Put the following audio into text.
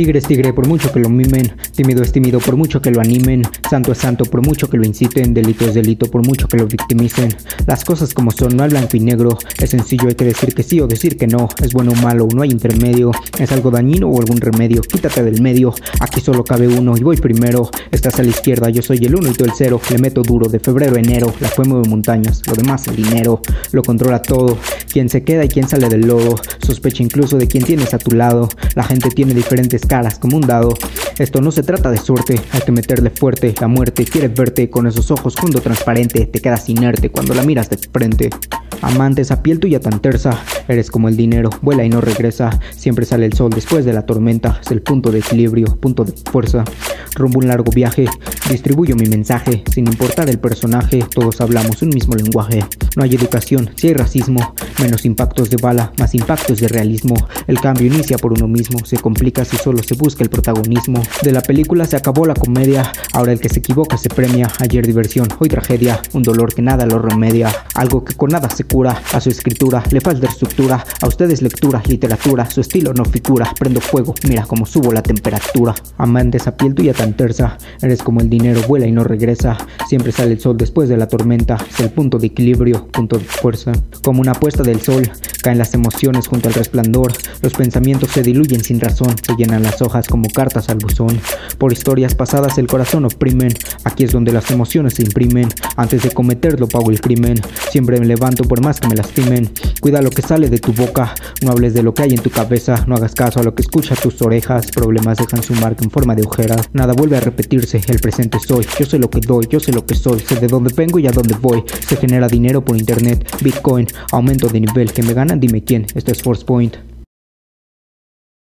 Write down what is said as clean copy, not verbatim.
Tigre es tigre por mucho que lo mimen, tímido es tímido por mucho que lo animen, santo es santo por mucho que lo inciten, delito es delito por mucho que lo victimicen. Las cosas como son, no hay blanco y negro, es sencillo, hay que decir que sí o decir que no, es bueno o malo, no hay intermedio, es algo dañino o algún remedio, quítate del medio, aquí solo cabe uno y voy primero, estás a la izquierda, yo soy el 1 y tú el 0, le meto duro de febrero a enero, la fe mueve montañas, lo demás el dinero, lo controla todo, quién se queda y quién sale del lodo, sospecha incluso de quién tienes a tu lado, la gente tiene diferentes caras como un dado, esto no se trata de suerte, hay que meterle fuerte, la muerte quiere verte con esos ojos fondo transparente, te quedas inerte cuando la miras de frente. Amante, esa piel tuya tan tersa, eres como el dinero, vuela y no regresa, siempre sale el sol después de la tormenta, es el punto de equilibrio, punto de fuerza, rumbo un largo viaje, distribuyo mi mensaje, sin importar el personaje, todos hablamos un mismo lenguaje, no hay educación, si hay racismo, menos impactos de bala, más impactos de realismo, el cambio inicia por uno mismo, se complica si solo se busca el protagonismo, de la película se acabó la comedia, ahora el que se equivoca se premia, ayer diversión, hoy tragedia, un dolor que nada lo remedia, algo que con nada se cura, a su escritura le falta estructura, a ustedes lectura, literatura, su estilo no figura, prendo fuego, mira cómo subo la temperatura, amante esa piel tuya tan tersa, eres como el dinero, vuela y no regresa, siempre sale el sol después de la tormenta, es el punto de equilibrio, punto de fuerza, como una puesta del sol, caen las emociones junto al resplandor, los pensamientos se diluyen sin razón, se llenan las hojas como cartas al buzón, por historias pasadas el corazón oprimen, aquí es donde las emociones se imprimen, antes de cometerlo pago el crimen, siempre me levanto por más que me lastimen, cuida lo que sale de tu boca, no hables de lo que hay en tu cabeza, no hagas caso a lo que escucha tus orejas, problemas dejan su marca en forma de ojera, nada vuelve a repetirse, el presente soy, yo sé lo que doy, yo sé lo que soy, sé de dónde vengo y a dónde voy, se genera dinero por internet, bitcoin, aumento de nivel, que me ganan dime quién, esto es Force Point.